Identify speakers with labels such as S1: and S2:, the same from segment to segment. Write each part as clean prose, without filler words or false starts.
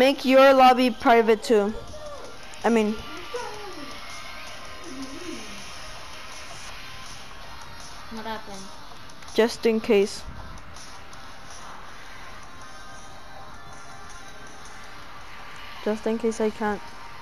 S1: Make your lobby private too. I mean,
S2: What happened?
S1: just in case. Just in case I can't.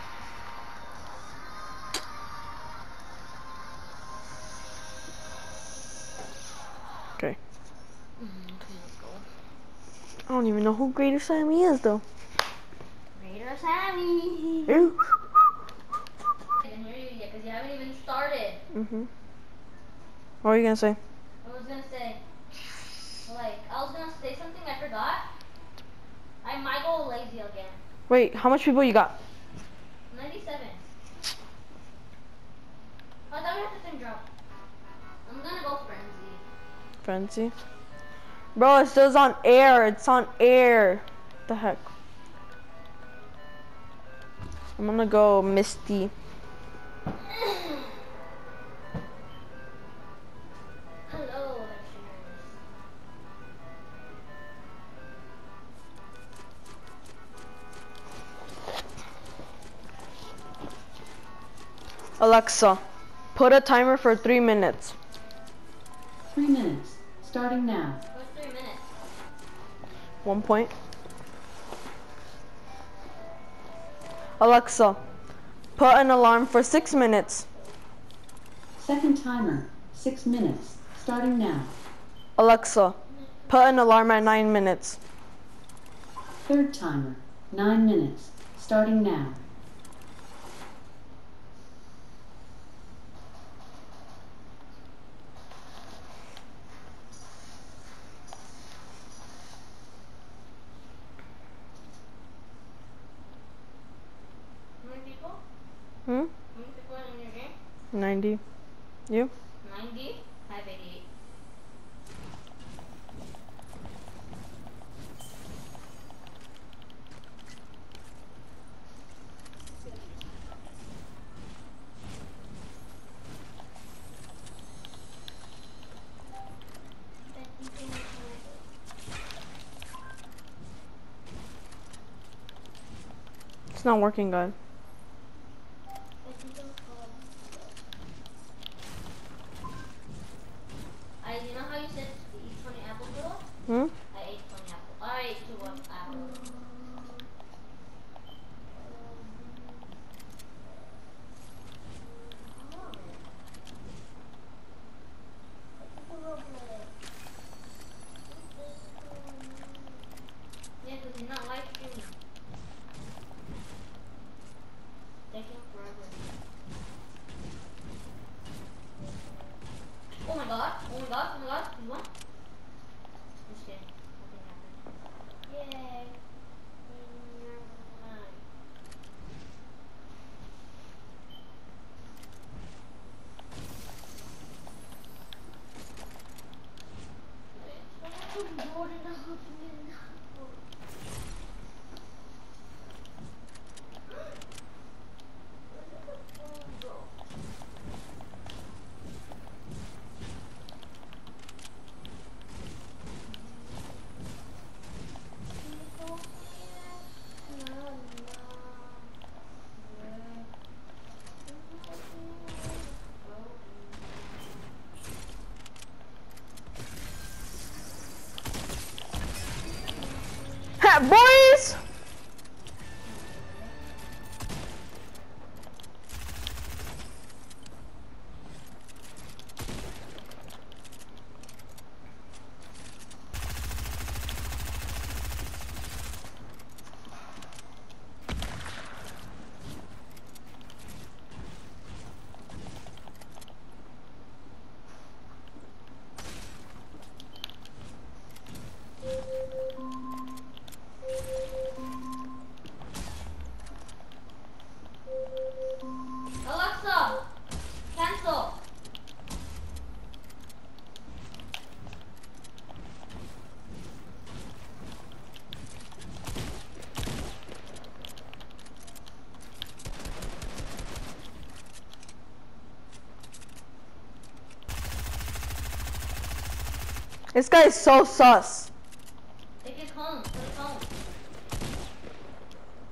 S1: Okay.
S2: Okay, let's go.
S1: I don't even know who Greater Sammy is though.
S2: Greater Sammy.
S1: Ew.
S2: I didn't hear you yet because you haven't even started.
S1: What are you gonna say?
S2: I was gonna say, I was gonna say something I forgot. I might go lazy again.
S1: Wait, how much people you got?
S2: 97. I thought we had to think drop. I'm gonna go frenzy.
S1: Frenzy. Bro, it says on air. It's on air. What the heck? I'm gonna go Misty.
S2: Hello, listeners.
S1: Alexa, put a timer for 3 minutes.
S3: 3 minutes. Starting now.
S2: What's 3 minutes?
S1: 1 point. Alexa, put an alarm for 6 minutes.
S3: Second timer. 6 minutes. Starting now.
S1: Alexa, put an alarm at 9 minutes.
S3: Third timer. 9 minutes. Starting now.
S2: How many people?
S1: Hmm?
S2: How many people in your game?
S1: 90. You?
S2: 90? I have 88.
S1: It's not working, God.
S2: You know how you said to eat 20 apples, bro?
S1: Hmm?
S2: I ate 20 apples. I ate 2 apples. Yeah, because he's not live streaming. Taking forever. Oh my god, oh my god, oh my god, you won? Just kidding. Nothing happened. Yay.
S1: Ha, boys!
S2: Alexa, cancel.
S1: This guy is so sus.
S2: Take it home. Put it home.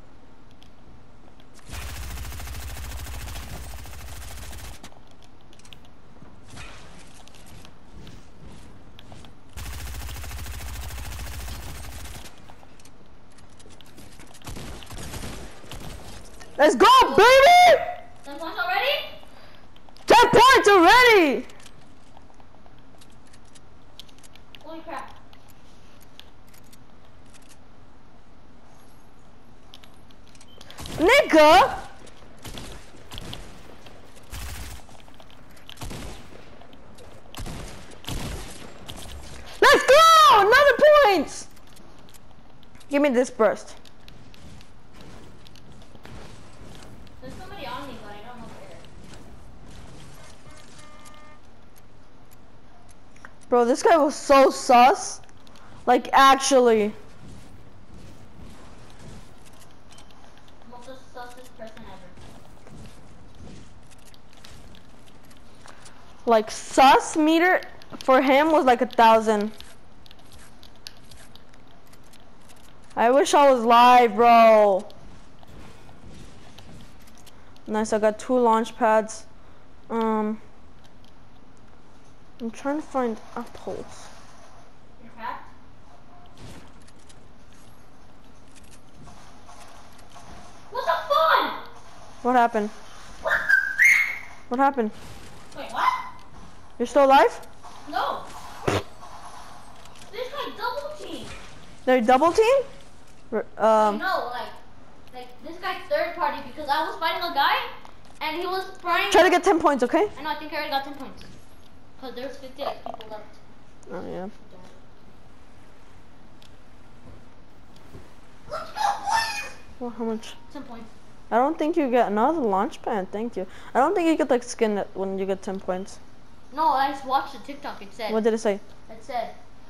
S1: Let's go, baby!
S2: 10 points already?
S1: 10 points already!
S2: Holy crap.
S1: Nigga! Let's go! Another points! Give me this burst.
S2: There's somebody on me, but I don't know where.
S1: Bro, this guy was so sus. Like, actually.
S2: Most the sussest person ever.
S1: Like, sus meter for him was like 1,000. I wish I was live, bro. Nice, I got 2 launch pads. I'm trying to find apples.
S2: You're cracked? What the fun?
S1: What happened? What happened?
S2: Wait, what?
S1: You're still alive?
S2: No. This guy double team.
S1: They're double team?
S2: No, like this guy's third party because I was fighting a guy and he was trying.
S1: Try to get 10 points, okay?
S2: I know, I think I already got 10 points. Because there's 58 people left.
S1: Oh, yeah.
S2: Let's go, boys!
S1: Well, how much?
S2: 10 points.
S1: I don't think you get another launch pad, thank you. I don't think you get like skin it when you get 10 points.
S2: No, I just watched the TikTok. It said.
S1: What did it say?
S2: It said,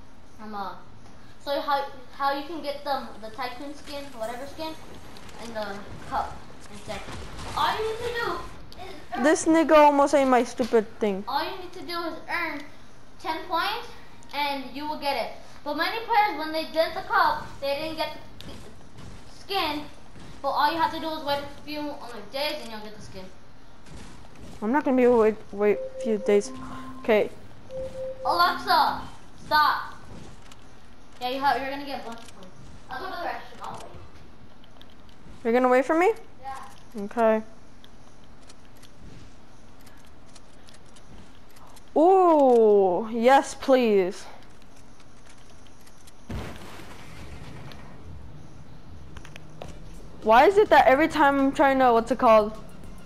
S2: so how you can get the tycoon skin, whatever skin, in the cup. It said, all you need to do is earn,
S1: This nigga almost ate my stupid thing.
S2: all you need to do is earn 10 points, and you will get it. But many players, when they did the cup, they didn't get the skin. But all you have to do is wait a few days, and you'll get the skin.
S1: I'm not gonna be able to wait a few days. Okay.
S2: Alexa, stop. Yeah, you're gonna get a bunch of points. I'll go to the restroom. I'll wait.
S1: You're gonna wait for me?
S2: Yeah.
S1: Okay. Ooh, yes, please. Why is it that every time I'm trying to, what's it called?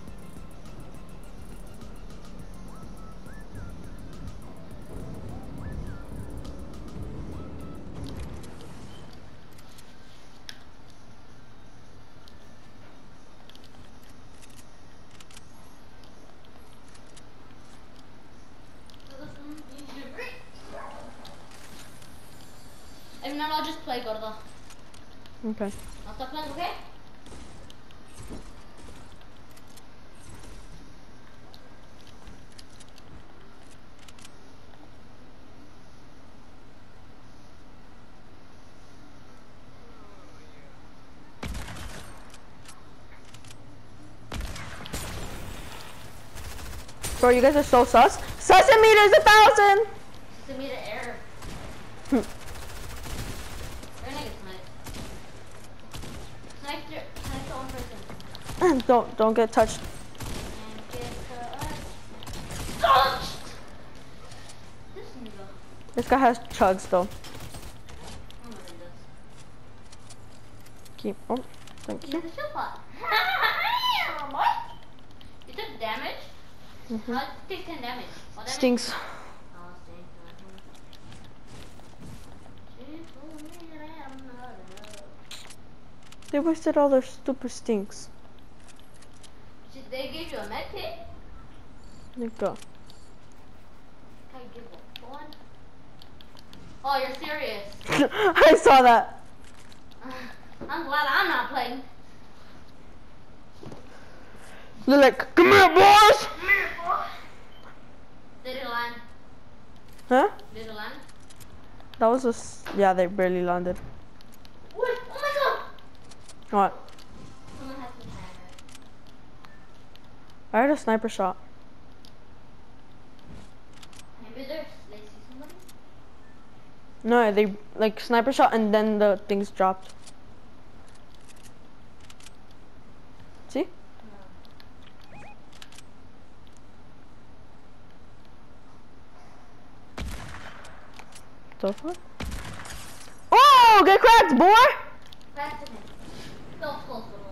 S2: If not, I'll just play. Go to the.
S1: Okay.
S2: I'll stop playing. Okay.
S1: Bro, you guys are so sus. Centimeters 1,000!
S2: Centimeter error.
S1: Hmm.
S2: They're gonna get sniped. Snipe one person.
S1: Don't get touched.
S2: And get touched. This nigga.
S1: This guy has chugs though.
S2: Oh my goodness.
S1: Keep. Oh, thank
S2: You
S1: you.
S2: have a shield pot. You took damage?
S1: Mhm.
S2: How'd you take 10 damage? What damage?
S1: Stinks.
S2: Oh, stinks.
S1: They wasted all their stupid stinks.
S2: They gave you a med kit?
S1: Nigga.
S2: I give one. Oh, you're serious.
S1: I saw that.
S2: I'm glad I'm not playing.
S1: They're like, come here, boys!
S2: Did it land?
S1: Huh?
S2: Did it land?
S1: That was yeah, they barely landed.
S2: What? Oh my god!
S1: What?
S2: Someone has to hammer.
S1: I heard a sniper shot.
S2: Maybe they see somebody?
S1: No, they like sniper shot and then the things dropped. See? The fuck? Oh, get cracked, boy!
S2: Back to him. So close, little.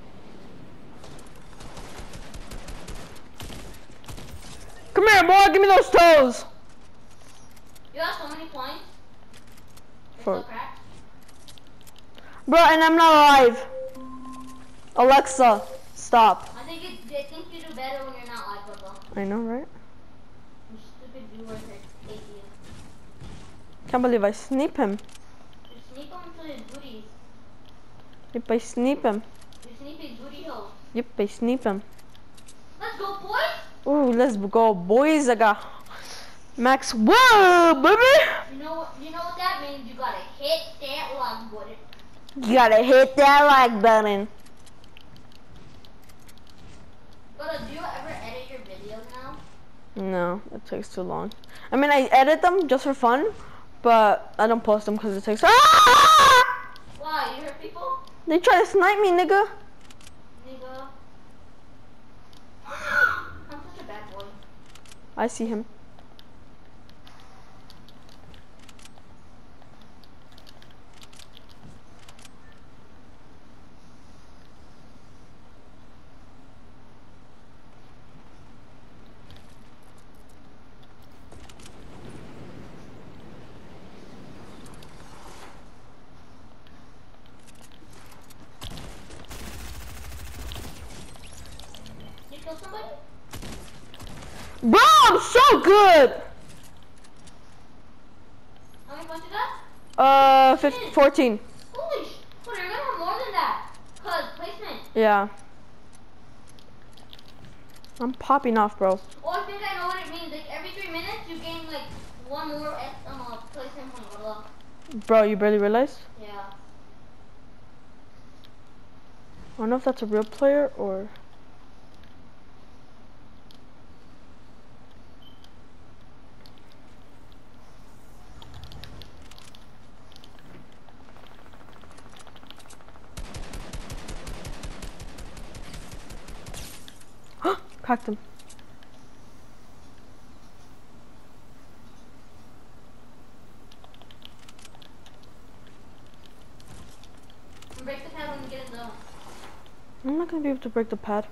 S1: Come here, boy. Give me those toes.
S2: You have so many points. You're
S1: For
S2: so cracked.
S1: bro, and I'm not alive. Alexa, stop.
S2: I think they think you do better when you're not live, Bubba.
S1: I know, right?
S2: You stupid viewers that hate you.
S1: Can't believe I sneak him.
S2: You sneak him into his booties.
S1: Yep, I sneak him.
S2: You sneak his booty hole.
S1: Yep, I sneak him.
S2: Let's go, boys!
S1: Ooh, let's go, boys. I got Max. Whoa, baby!
S2: You know what that means? You gotta hit that like button.
S1: You gotta hit that like button.
S2: But do you ever edit your videos now?
S1: No, it takes too long. I mean, I edit them just for fun, but I don't post them because it takes. Ah!
S2: Why? You hurt people?
S1: They try to snipe me, nigga.
S2: Nigga. I'm such a bad boy.
S1: I see him.
S2: You kill somebody?
S1: Bro, I'm so good.
S2: How many points you got?
S1: 14.
S2: Holy sh! But you're gonna have more than that. Cause placement.
S1: Yeah. I'm popping off, bro.
S2: Oh, I think I know what it means. Like every 3 minutes, you gain like one more placement point. Blah, blah.
S1: Bro, you barely realized?
S2: Yeah.
S1: I don't know if that's a real player or. Cracked him.
S2: And break the pad when you get in zone.
S1: I'm not gonna be able to break the pad.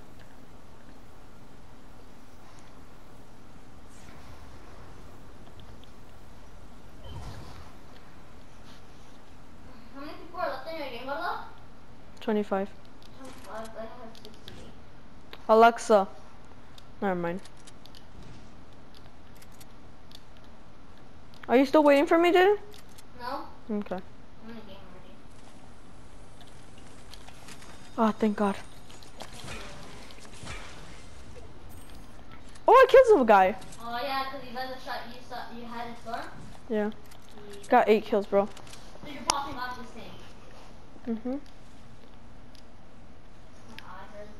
S2: How many people are left in your game, Bubba?
S1: 25.
S2: 25. I have 68.
S1: Alexa. Never mind. Are you still waiting for me, dude?
S2: No?
S1: Okay.
S2: I'm in the game already.
S1: Oh, thank God. Oh, I killed some guy.
S2: Oh yeah, because you guys shot you had a storm?
S1: Yeah. Got 8 kills, bro.
S2: So you're popping off this thing.
S1: Mm-hmm.
S2: I heard.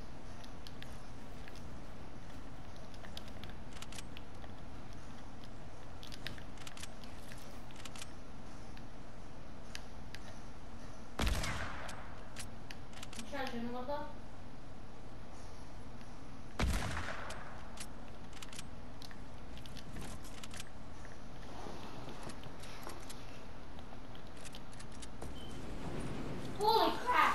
S2: You trying to do what though? Holy crap!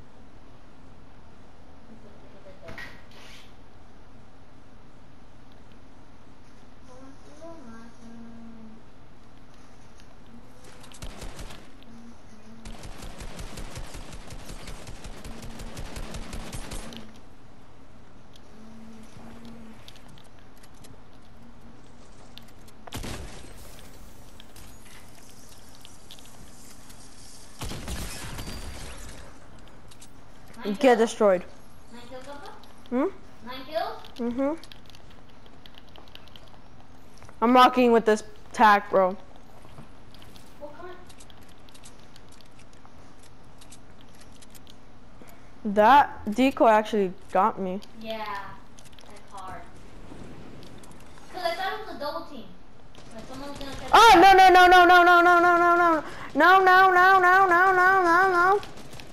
S1: Get destroyed.
S2: 9 kills, Papa?
S1: Hmm?
S2: 9 kills?
S1: Mm-hmm. I'm rocking with this tack, bro.
S2: What kind?
S1: That decoy actually got me.
S2: Yeah, that's hard. Cause I thought it was a double team. Like someone was gonna try to.
S1: Oh, no, no, no, no, no, no, no, no, no, no. No, no, no, no, no, no, no, no.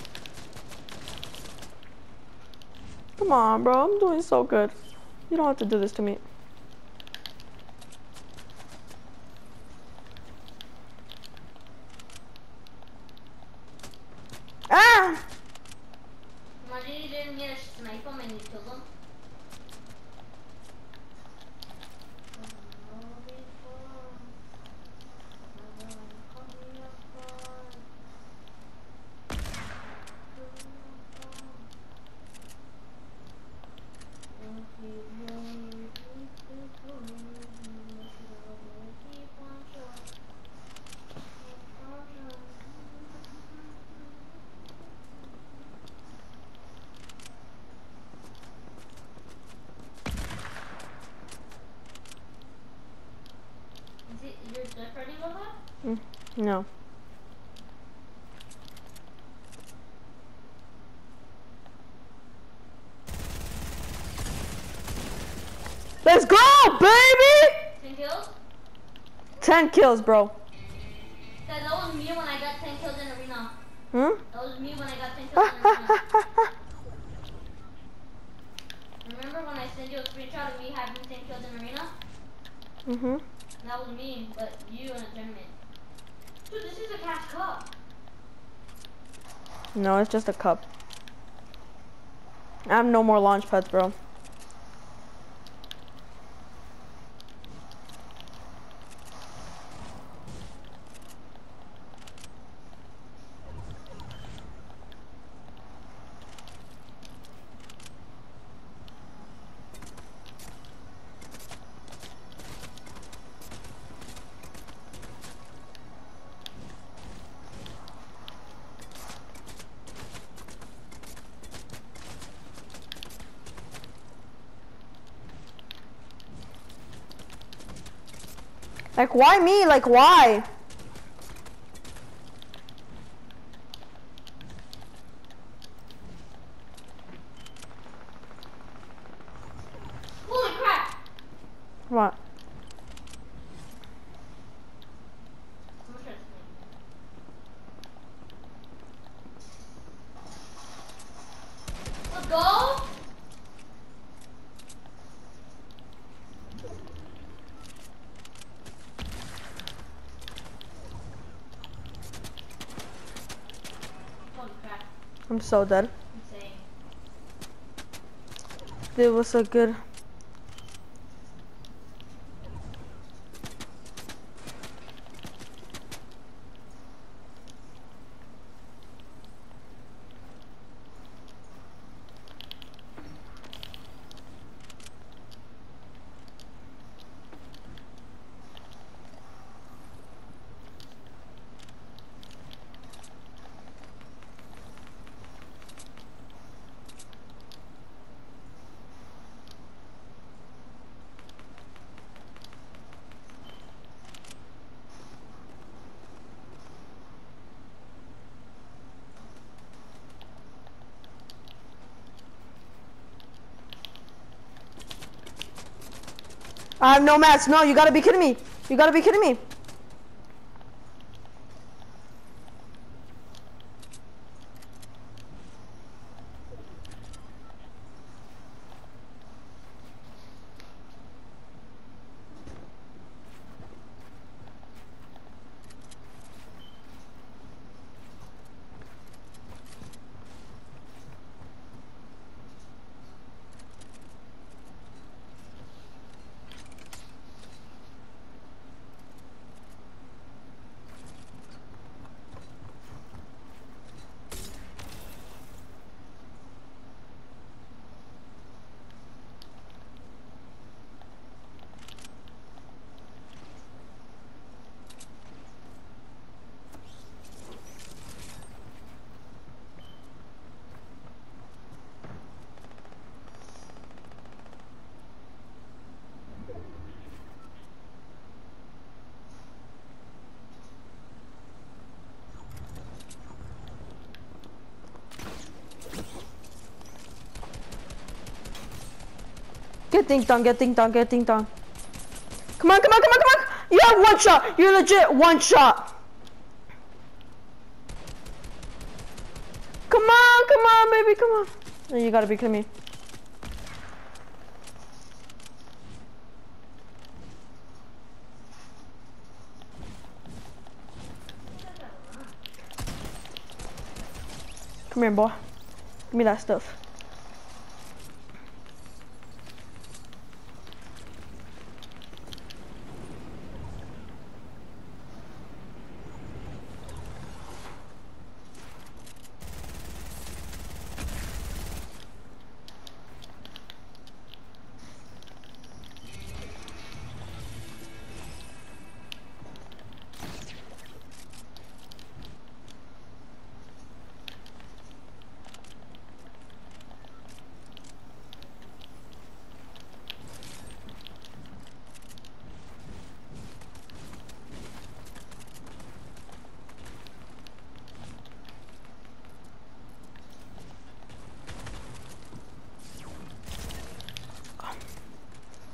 S1: Come on, bro. I'm doing so good. You don't have to do this to me. No. Let's go, baby!
S2: 10 kills?
S1: 10 kills, bro.
S2: That was me when I got 10 kills in arena.
S1: Hmm?
S2: That was me when I got 10 kills in arena. Remember when I sent you a screenshot of me having 10 kills in arena?
S1: Mhm.
S2: That was me, but you in a tournament. Dude, this is a cash cup.
S1: No, it's just a cup. I have no more launch pads, bro. Like, why me? Like, why?
S2: Holy crap!
S1: What?
S2: Someone tried to snipe me. Let's go! Holy crap.
S1: I'm so dead.
S2: Insane.
S1: It was so good. I have no mats. No, you gotta be kidding me. You gotta be kidding me. Get ding dong, get ding dong, get ding dong. Come on, come on, come on, come on. You have one shot. You're legit one shot. Come on, baby, come on. No, you gotta be kidding me. Come here, boy. Give me that stuff.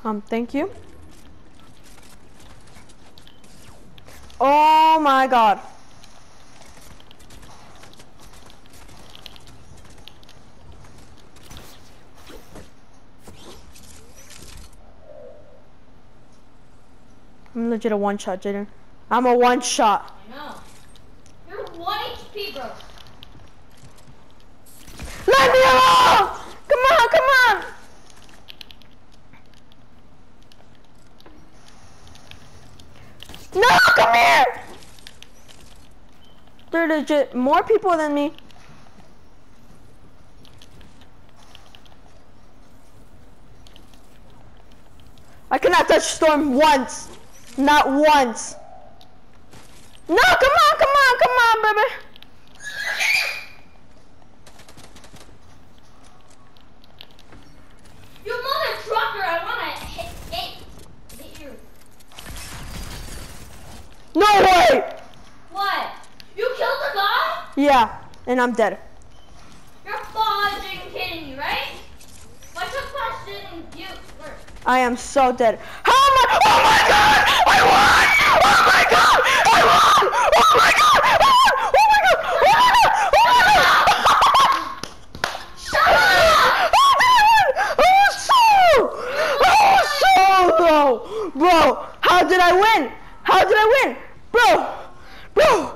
S1: Thank you. Oh my god. I'm legit a one-shot, Jaden. I'm a one-shot.
S2: I know. You're 1 HP, bro.
S1: Let me alone! Come on, come on! No, come here! There are legit more people than me. I cannot touch Storm once. Not once. No, come on, baby.
S2: You mother trucker, I wanna hit you.
S1: No way!
S2: What? You killed the guy?
S1: Yeah, and I'm dead.
S2: You're fudging kidding me, right? Why took question you first?
S1: I am so dead. How am I? Oh my god! I won! Oh my god! I won! Oh my god! I won! Oh my god! Oh my god! Oh my god!
S2: Shut up!
S1: I was so low! Bro, how did I win? How did I win? Bro!